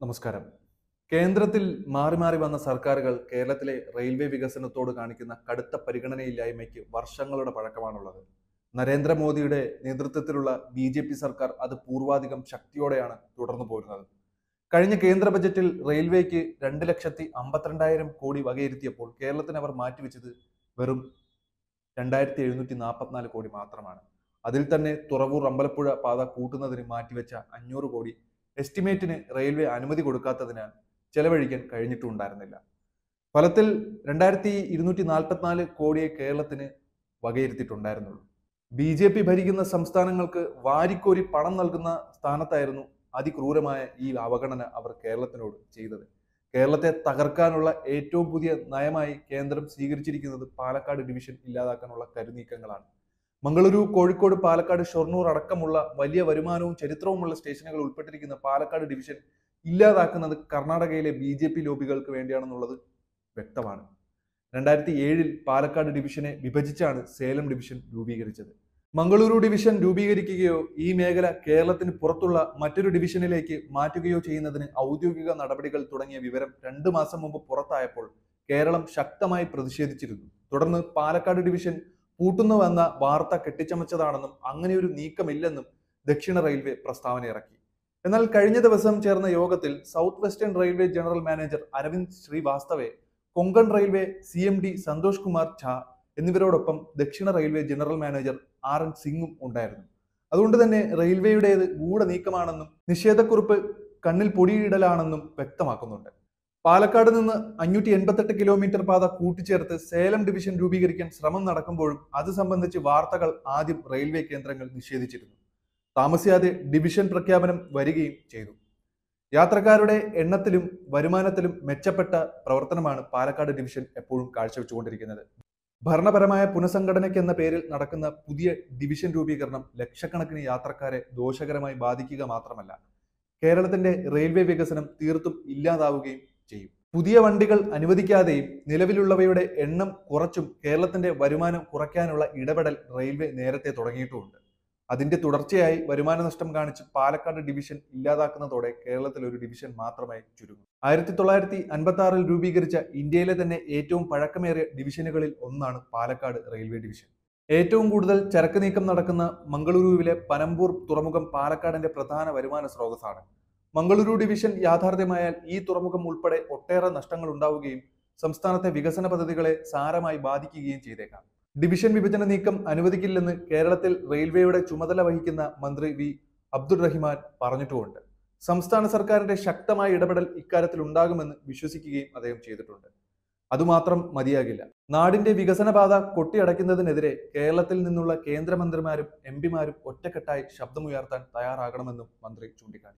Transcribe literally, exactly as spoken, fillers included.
നമസ്കാരം. കേന്ദ്രത്തിൽ മാറി മാറി വന്ന സർക്കാരുകൾ കേരളത്തിലെ റെയിൽവേ വികസനത്തോട് കാണിക്കുന്ന കടുത്ത പരിഗണനയില്ലായ്മയ്ക്ക് വർഷങ്ങളുടെ പഴക്കമാണുള്ളത്. നരേന്ദ്രമോദിയുടെ നേതൃത്വത്തിലുള്ള ബി ജെ പി സർക്കാർ അത് പൂർവാധികം ശക്തിയോടെയാണ് തുടർന്നു പോരുന്നത്. കഴിഞ്ഞ കേന്ദ്ര ബജറ്റിൽ റെയിൽവേക്ക് രണ്ട് ലക്ഷത്തി അമ്പത്തിരണ്ടായിരം കോടി വകയിരുത്തിയപ്പോൾ കേരളത്തിന് അവർ മാറ്റിവെച്ചത് വെറും രണ്ടായിരത്തി എഴുന്നൂറ്റി നാൽപ്പത്തിനാല് കോടി മാത്രമാണ്. അതിൽ തന്നെ തുറവൂർ അമ്പലപ്പുഴ പാത കൂട്ടുന്നതിന് മാറ്റിവെച്ച അഞ്ഞൂറ് കോടി എസ്റ്റിമേറ്റിന് റെയിൽവേ അനുമതി കൊടുക്കാത്തതിനാൽ ചെലവഴിക്കാൻ കഴിഞ്ഞിട്ടുണ്ടായിരുന്നില്ല. ഫലത്തിൽ രണ്ടായിരത്തി ഇരുന്നൂറ്റി നാൽപ്പത്തിനാല് കോടിയെ കേരളത്തിന് വകയിരുത്തിയിട്ടുണ്ടായിരുന്നുള്ളൂ. ബി ജെ പി ഭരിക്കുന്ന സംസ്ഥാനങ്ങൾക്ക് വാരിക്കോരി പണം നൽകുന്ന സ്ഥാനത്തായിരുന്നു അതിക്രൂരമായ ഈ അവഗണന അവർ കേരളത്തിനോട് ചെയ്തത്. കേരളത്തെ തകർക്കാനുള്ള ഏറ്റവും പുതിയ നയമായി കേന്ദ്രം സ്വീകരിച്ചിരിക്കുന്നത് പാലക്കാട് ഡിവിഷൻ ഇല്ലാതാക്കാനുള്ള കരുനീക്കങ്ങളാണ്. മംഗളൂരു, കോഴിക്കോട്, പാലക്കാട്, ഷൊർണൂർ അടക്കമുള്ള വലിയ വരുമാനവും ചരിത്രവുമുള്ള സ്റ്റേഷനുകൾ ഉൾപ്പെട്ടിരിക്കുന്ന പാലക്കാട് ഡിവിഷൻ ഇല്ലാതാക്കുന്നത് കർണാടകയിലെ ബി ജെ പി ലോബികൾക്ക് വേണ്ടിയാണെന്നുള്ളത് വ്യക്തമാണ്. രണ്ടായിരത്തി ഏഴിൽ പാലക്കാട് ഡിവിഷനെ വിഭജിച്ചാണ് സേലം ഡിവിഷൻ രൂപീകരിച്ചത്. മംഗളൂരു ഡിവിഷൻ രൂപീകരിക്കുകയോ ഈ മേഖല കേരളത്തിന് പുറത്തുള്ള മറ്റൊരു ഡിവിഷനിലേക്ക് മാറ്റുകയോ ചെയ്യുന്നതിന് ഔദ്യോഗിക നടപടികൾ തുടങ്ങിയ വിവരം രണ്ടു മാസം മുമ്പ് പുറത്തായപ്പോൾ കേരളം ശക്തമായി പ്രതിഷേധിച്ചിരുന്നു. തുടർന്ന് പാലക്കാട് ഡിവിഷൻ പൂട്ടുന്നുവെന്ന വാർത്ത കെട്ടിച്ചമച്ചതാണെന്നും അങ്ങനെയൊരു നീക്കമില്ലെന്നും ദക്ഷിണ റെയിൽവേ പ്രസ്താവന ഇറക്കി. എന്നാൽ കഴിഞ്ഞ ദിവസം ചേർന്ന യോഗത്തിൽ south western railway general manager Arvind Srivastava, Konkan railway C M D Santosh Kumar Jha എന്നിവരോടൊപ്പം ദക്ഷിണ railway general manager R N സിംഗും ഉണ്ടായിരുന്നു. അതുകൊണ്ട് തന്നെ റെയിൽവേയുടേത് ഗൂഢനീക്കമാണെന്നും നിഷേധക്കുറിപ്പ് കണ്ണിൽ പൊടിയിടലാണെന്നും വ്യക്തമാക്കുന്നുണ്ട്. പാലക്കാട് നിന്ന് അഞ്ഞൂറ്റി എൺപത്തെട്ട് കിലോമീറ്റർ പാത കൂട്ടിച്ചേർത്ത് സേലം ഡിവിഷൻ രൂപീകരിക്കാൻ ശ്രമം നടക്കുമ്പോഴും അത് സംബന്ധിച്ച് വാർത്തകൾ ആദ്യം റെയിൽവേ കേന്ദ്രങ്ങൾ നിഷേധിച്ചിരുന്നു. താമസിയാതെ ഡിവിഷൻ പ്രഖ്യാപനം വരികയും ചെയ്തു. യാത്രക്കാരുടെ എണ്ണത്തിലും വരുമാനത്തിലും മെച്ചപ്പെട്ട പ്രവർത്തനമാണ് പാലക്കാട് ഡിവിഷൻ എപ്പോഴും കാഴ്ചവെച്ചുകൊണ്ടിരിക്കുന്നത്. ഭരണപരമായ പുനഃസംഘടനയ്ക്ക് എന്ന പേരിൽ നടക്കുന്ന പുതിയ ഡിവിഷൻ രൂപീകരണം ലക്ഷക്കണക്കിന് യാത്രക്കാരെ ദോഷകരമായി ബാധിക്കുക മാത്രമല്ല, കേരളത്തിന്റെ റെയിൽവേ വികസനം തീർത്തും ഇല്ലാതാവുകയും ചെയ്യും. പുതിയ വണ്ടികൾ അനുവദിക്കാതെയും നിലവിലുള്ളവയുടെ എണ്ണം കുറച്ചും കേരളത്തിന്റെ വരുമാനം കുറയ്ക്കാനുള്ള ഇടപെടൽ റെയിൽവേ നേരത്തെ തുടങ്ങിയിട്ടുമുണ്ട്. അതിന്റെ തുടർച്ചയായി വരുമാന നഷ്ടം കാണിച്ച് പാലക്കാട് ഡിവിഷൻ ഇല്ലാതാക്കുന്നതോടെ കേരളത്തിൽ ഒരു ഡിവിഷൻ മാത്രമായി ചുരുങ്ങും. ആയിരത്തി തൊള്ളായിരത്തി അൻപത്തി ആറിൽ രൂപീകരിച്ച ഇന്ത്യയിലെ തന്നെ ഏറ്റവും പഴക്കമേറിയ ഡിവിഷനുകളിൽ ഒന്നാണ് പാലക്കാട് റെയിൽവേ ഡിവിഷൻ. ഏറ്റവും കൂടുതൽ ചരക്ക് നീക്കം നടക്കുന്ന മംഗളൂരുവിലെ പനമ്പൂർ തുറമുഖം പാലക്കാടിന്റെ പ്രധാന വരുമാന സ്രോതസ്സാണ്. മംഗളൂരു ഡിവിഷൻ യാഥാർത്ഥ്യമായാൽ ഈ തുറമുഖം ഉൾപ്പെടെ ഒട്ടേറെ നഷ്ടങ്ങൾ ഉണ്ടാവുകയും സംസ്ഥാനത്തെ വികസന പദ്ധതികളെ സാരമായി ബാധിക്കുകയും ചെയ്തേക്കാം. ഡിവിഷൻ വിഭജന നീക്കം അനുവദിക്കില്ലെന്ന് കേരളത്തിൽ റെയിൽവേയുടെ ചുമതല വഹിക്കുന്ന മന്ത്രി വി അബ്ദുൾ റഹിമാൻ പറഞ്ഞിട്ടുമുണ്ട്. സംസ്ഥാന സർക്കാരിന്റെ ശക്തമായ ഇടപെടൽ ഇക്കാര്യത്തിൽ ഉണ്ടാകുമെന്ന് വിശ്വസിക്കുകയും അദ്ദേഹം ചെയ്തിട്ടുണ്ട്. അതുമാത്രം മതിയാകില്ല. നാടിന്റെ വികസനപാത കൊട്ടിയടയ്ക്കുന്നതിനെതിരെ കേരളത്തിൽ നിന്നുള്ള കേന്ദ്രമന്ത്രിമാരും എം പിമാരും ഒറ്റക്കെട്ടായി ശബ്ദമുയർത്താൻ തയ്യാറാകണമെന്നും മന്ത്രി ചൂണ്ടിക്കാട്ടി.